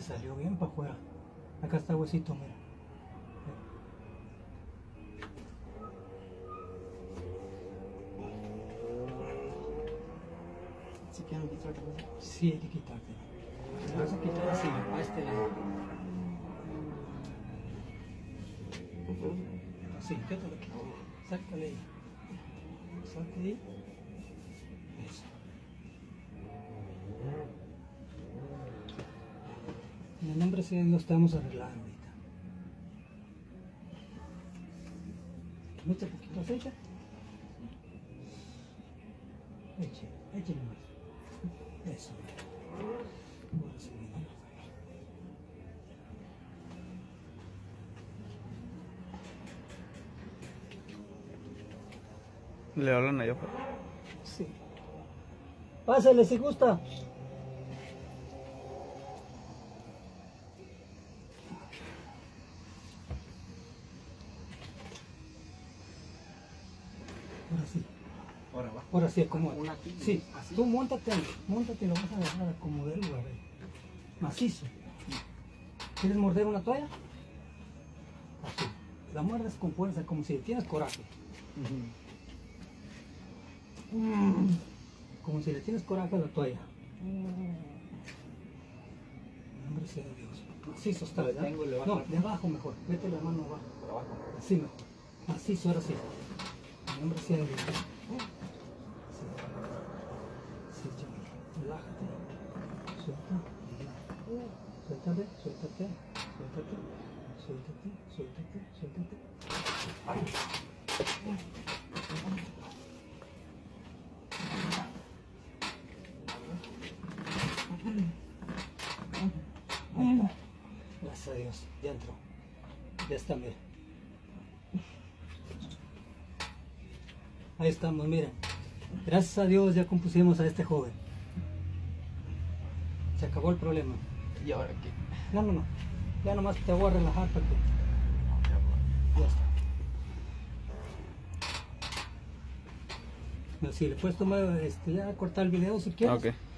salió bien para afuera. Acá está huesito, mira. ¿Se quieren quitar otra vez? Sí, hay que quitarte. Te vas a quitar así, a este lado. Sí, quédate aquí. Sácale ahí. Salte ahí. Eso. En el nombre de Dios estamos arreglando ahorita. ¿Mucho poquito aceite? Eche nomás. Eso. Ahora sí, mira. Le hablan allá. Sí. Pásale si gusta. Ahora sí. Ahora sí, acomoda. Una aquí. Sí, Así. tú montate y lo vas a dejar acomodar el lugar ahí. Macizo. ¿Quieres morder una toalla? Así. La muerdes con fuerza, como si tienes coraje. Como si le tienes coraje a la toalla. En nombre sea de Dios. Macizo está, ¿verdad? No, de abajo mejor. Vete la mano abajo. Por abajo. Así mejor. Macizo, ahora sí. En nombre sea de Dios. Sí, chaval. Relájate. Suelta. Suéltate, suéltate, suéltate, suéltate, suéltate, suéltate. Gracias a Dios, ya entró. Ya está, mira. Ahí estamos, miren. Gracias a Dios ya compusimos a este joven. Se acabó el problema. ¿Y ahora qué? No. Ya nomás te voy a relajar para que... Ya está. Si le puedes tomar, ya cortar el video si quieres. Ok.